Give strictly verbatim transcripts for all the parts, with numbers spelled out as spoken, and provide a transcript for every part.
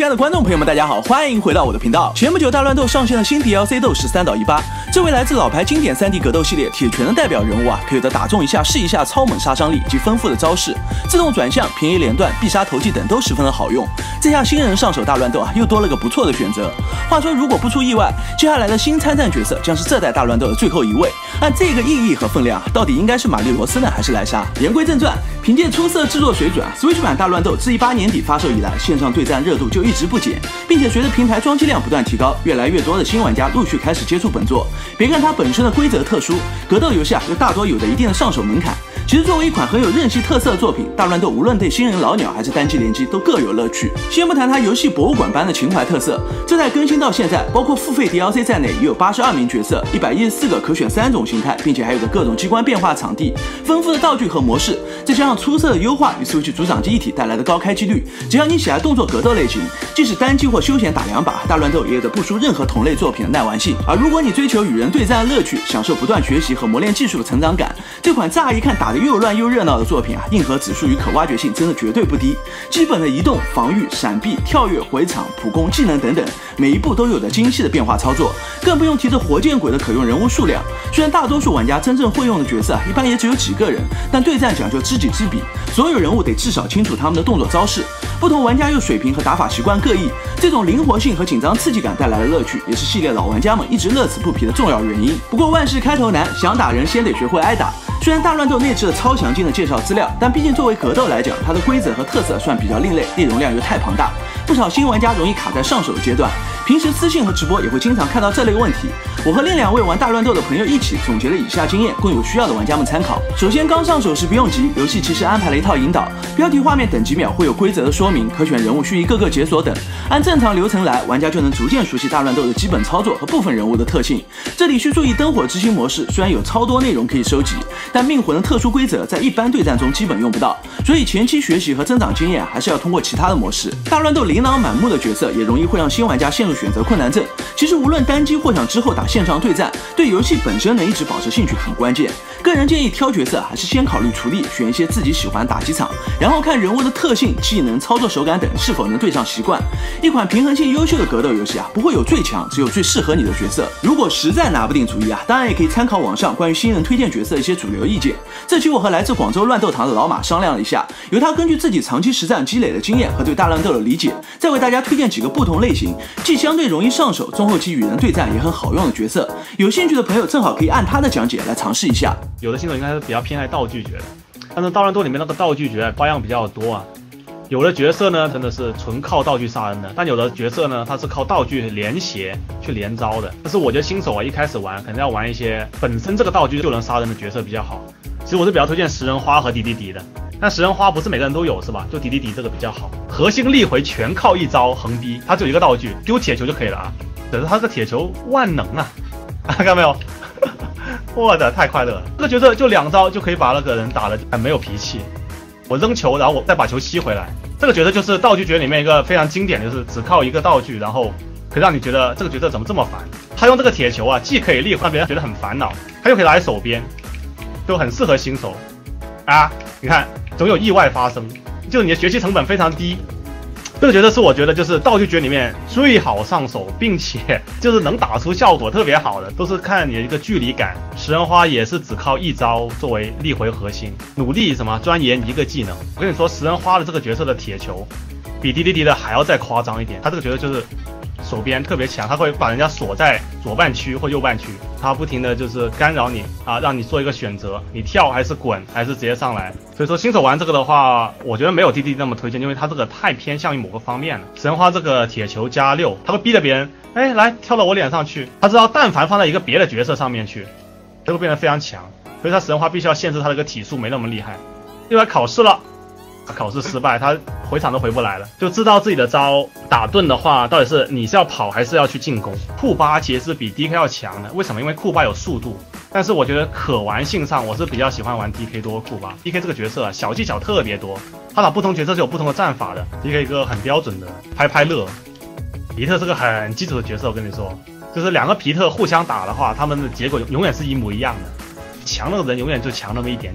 亲爱的观众朋友们，大家好，欢迎回到我的频道。前不久，大乱斗上线了新 D L C 斗士三岛一八，这位来自老牌经典 三 D 格斗系列铁拳的代表人物啊，可有的打中一下试一下超猛杀伤力及丰富的招式，自动转向、便宜连段、必杀投技等都十分的好用。这下新人上手大乱斗啊，又多了个不错的选择。话说，如果不出意外，接下来的新参战角色将是这代大乱斗的最后一位。按这个意义和分量，到底应该是玛丽罗斯呢，还是莱莎？言归正传，凭借出色制作水准啊 ，Switch 版大乱斗自一八年底发售以来，线上对战热度就一直不减，并且随着平台装机量不断提高，越来越多的新玩家陆续开始接触本作。别看它本身的规则特殊，格斗游戏啊又大多有着一定的上手门槛。其实作为一款很有任系特色的作品，大乱斗无论对新人老鸟还是单机联机都各有乐趣。先不谈它游戏博物馆般的情怀特色，这代更新到现在，包括付费 D L C 在内，也有八十二名角色，一百一十四个可选三种形态，并且还有着各种机关变化场地、丰富的道具和模式，再加上出色的优化与 Switch 主掌机一体带来的高开机率，只要你喜爱动作格斗类型，即使单机或休闲打两把，大乱斗也有着不输任何同类作品的耐玩性。而如果你追求与人对战的乐趣，享受不断学习和磨练技术的成长感，这款乍一看打得又乱又热闹的作品啊，硬核指数与可挖掘性真的绝对不低。基本的移动、防御、闪避、跳跃、回场、普攻、技能等等，每一步都有着精细的变化操作，更不用提着火箭鬼的可用人物数量。虽然大多数玩家真正会用的角色一般也只有几个人，但对战讲究知己知彼，所有人物得至少清楚他们的动作招式。不同玩家又水平和打法习惯各异，这种灵活性和紧张刺激感带来的乐趣，也是系列老玩家们一直乐此不疲的重要原因。不过万事开头难，想打人先得学会挨打。虽然大乱斗内置了超详尽的介绍资料，但毕竟作为格斗来讲，它的规则和特色算比较另类，内容量又太庞大，不少新玩家容易卡在上手的阶段。平时私信和直播也会经常看到这类问题。我和另两位玩大乱斗的朋友一起总结了以下经验，供有需要的玩家们参考。首先，刚上手时不用急，游戏其实安排了一套引导，标题画面等几秒会有规则的说明，可选人物需一个个解锁等。按正常流程来，玩家就能逐渐熟悉大乱斗的基本操作和部分人物的特性。这里需注意灯火之星模式，虽然有超多内容可以收集，但命魂的特殊规则在一般对战中基本用不到，所以前期学习和增长经验还是要通过其他的模式。大乱斗琳琅满目的角色也容易会让新玩家陷入选择困难症。其实无论单机或想之后打线上对战，对游戏本身能一直保持兴趣很关键。个人建议挑角色还是先考虑厨力，选一些自己喜欢打几场，然后看人物的特性、技能、操作手感等是否能对上习惯。一款平衡性优秀的格斗游戏啊，不会有最强，只有最适合你的角色。如果实在拿不定主意啊，当然也可以参考网上关于新人推荐角色的一些主流意见。这期我和来自广州乱斗堂的老马商量了一下，由他根据自己长期实战积累的经验和对大乱斗的理解，再为大家推荐几个不同类型，既相对容易上手，中后期与人对战也很好用的角色。有兴趣的朋友正好可以按他的讲解来尝试一下。 有的新手应该是比较偏爱道具角的，但是大乱斗里面那个道具角花样比较多啊。有的角色呢真的是纯靠道具杀人的，但有的角色呢它是靠道具连携去连招的。但是我觉得新手啊一开始玩可能要玩一些本身这个道具就能杀人的角色比较好。其实我是比较推荐食人花和迪迪迪的，但食人花不是每个人都有是吧？就迪迪迪这个比较好。核心力回全靠一招横逼，它只有一个道具，丢铁球就可以了啊。可是它这个铁球万能啊，看到没有？我的太快乐了！这个角色就两招就可以把那个人打得很没有脾气。我扔球，然后我再把球吸回来。这个角色就是道具角里面一个非常经典的，就是只靠一个道具，然后可以让你觉得这个角色怎么这么烦。他用这个铁球啊，既可以力让别人觉得很烦恼，他又可以拿在手边，就很适合新手啊！你看，总有意外发生，就是你的学习成本非常低。这个角色是我觉得就是道具角里面最好上手，并且就是能打出效果特别好的，都是看你的一个距离感。食人花也是只靠一招作为力回核心，努力什么钻研一个技能。我跟你说，食人花的这个角色的铁球比迪迪迪的还要再夸张一点，他这个角色就是手边特别强，他会把人家锁在左半区或右半区，他不停的就是干扰你啊，让你做一个选择，你跳还是滚还是直接上来。所以说新手玩这个的话，我觉得没有滴滴那么推荐，因为它这个太偏向于某个方面了。食人花这个铁球加六，他会逼着别人，哎，来跳到我脸上去。他知道但凡放在一个别的角色上面去，就会变得非常强。所以他食人花必须要限制他的一个体术没那么厉害。又来考试了。考试失败，他回场都回不来了，就知道自己的招打盾的话，到底是你是要跑还是要去进攻。库巴其实是比 D K 要强的，为什么？因为库巴有速度，但是我觉得可玩性上，我是比较喜欢玩 D K 多库巴。D K 这个角色啊，小技巧特别多，他打不同角色是有不同的战法的。D K 一个很标准的拍拍乐，皮特是个很基础的角色，我跟你说，就是两个皮特互相打的话，他们的结果永远是一模一样的，强那个人永远就强那么一点点。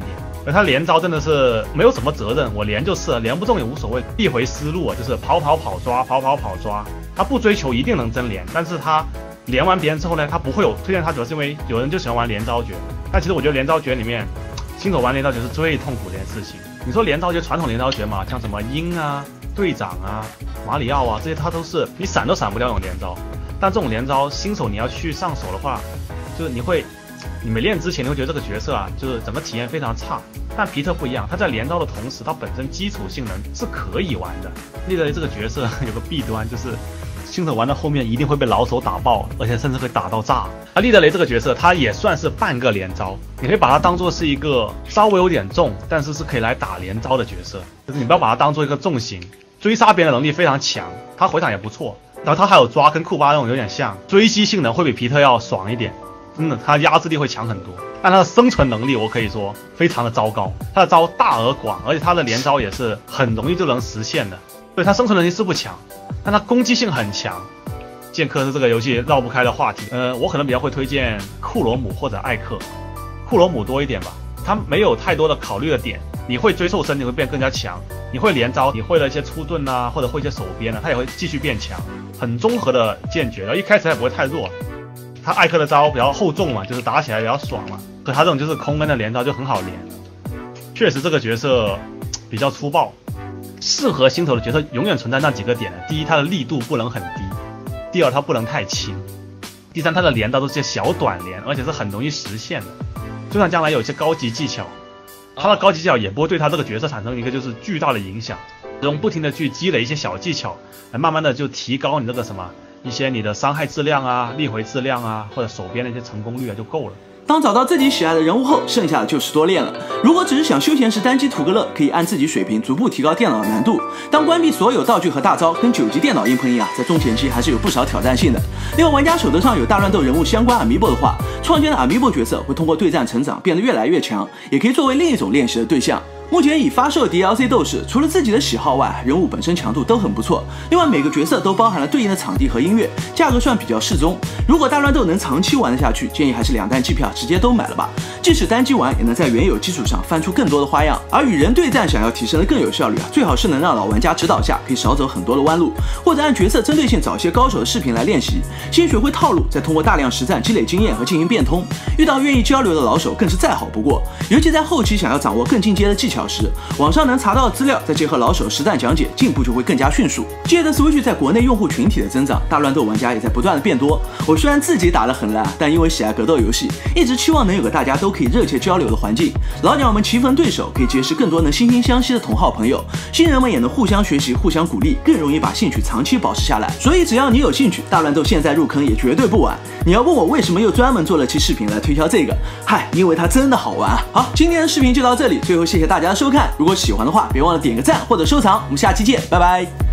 他连招真的是没有什么责任，我连就是了，连不中也无所谓，一回思路啊，就是跑跑跑抓，跑跑跑抓。他不追求一定能真连，但是他连完别人之后呢，他不会有推荐他，主要是因为有人就喜欢玩连招诀。但其实我觉得连招诀里面，新手玩连招诀是最痛苦的一件事情。你说连招诀传统连招诀嘛，像什么鹰啊、队长啊、马里奥啊这些，它都是你闪都闪不掉那种连招。但这种连招新手你要去上手的话，就是你会。你没练之前，你会觉得这个角色啊，就是整个体验非常差。但皮特不一样，他在连招的同时，他本身基础性能是可以玩的。利德雷这个角色有个弊端，就是新手玩到后面一定会被老手打爆，而且甚至会打到炸。而利德雷这个角色，他也算是半个连招，你可以把它当做是一个稍微有点重，但是是可以来打连招的角色。就是你不要把它当做一个重型，追杀别人的能力非常强，他回场也不错。然后他还有抓，跟库巴那种有点像，追击性能会比皮特要爽一点。真的，他压制力会强很多，但他的生存能力我可以说非常的糟糕。他的招大而广，而且他的连招也是很容易就能实现的。对，他生存能力是不强，但他攻击性很强。剑客是这个游戏绕不开的话题。呃，我可能比较会推荐库罗姆或者艾克，库罗姆多一点吧。他没有太多的考虑的点，你会追兽身，你会变更加强；你会连招，你会了一些出盾啊，或者会一些手边啊，他也会继续变强。很综合的剑诀，然后一开始还不会太弱。他艾克的招比较厚重嘛，就是打起来比较爽嘛。可他这种就是空跟的连招就很好连。确实这个角色比较粗暴，适合新手的角色永远存在那几个点的：第一，他的力度不能很低；第二，他不能太轻；第三，他的连招都是些小短连，而且是很容易实现的。就算将来有一些高级技巧，他的高级技巧也不会对他这个角色产生一个就是巨大的影响。用不停的去积累一些小技巧，来慢慢的就提高你这个什么。一些你的伤害质量啊、力回质量啊，或者手边的一些成功率啊就够了。 当找到自己喜爱的人物后，剩下的就是多练了。如果只是想休闲时单机图个乐，可以按自己水平逐步提高电脑的难度。当关闭所有道具和大招，跟九级电脑硬碰硬啊，在中前期还是有不少挑战性的。另外，玩家手头上有大乱斗人物相关 Amiibo 的话，创建的 Amiibo 角色会通过对战成长，变得越来越强，也可以作为另一种练习的对象。目前已发售 D L C 斗士，除了自己的喜好外，人物本身强度都很不错。另外每个角色都包含了对应的场地和音乐，价格算比较适中。如果大乱斗能长期玩得下去，建议还是两弹机票直接都买了吧。即使单机玩，也能在原有基础上翻出更多的花样。而与人对战想要提升的更有效率啊，最好是能让老玩家指导下，可以少走很多的弯路，或者按角色针对性找一些高手的视频来练习，先学会套路，再通过大量实战积累经验和进行变通。遇到愿意交流的老手更是再好不过。尤其在后期想要掌握更进阶的技巧时，网上能查到的资料，再结合老手实战讲解，进步就会更加迅速。借着 Switch 在国内用户群体的增长，大乱斗玩家也在不断的变多。我虽然自己打得很烂，但因为喜爱格斗游戏，一直期望能有个大家都可以热切交流的环境。老鸟们棋逢对手，可以结识更多能惺惺相惜的同好朋友，新人们也能互相学习、互相鼓励，更容易把兴趣长期保持下来。所以只要你有兴趣，大乱斗现在入坑也绝对不晚。你要问我为什么又专门做了期视频来推销这个？嗨，因为它真的好玩。好，今天的视频就到这里，最后谢谢大家的收看。如果喜欢的话，别忘了点个赞或者收藏。我们下期见，拜拜。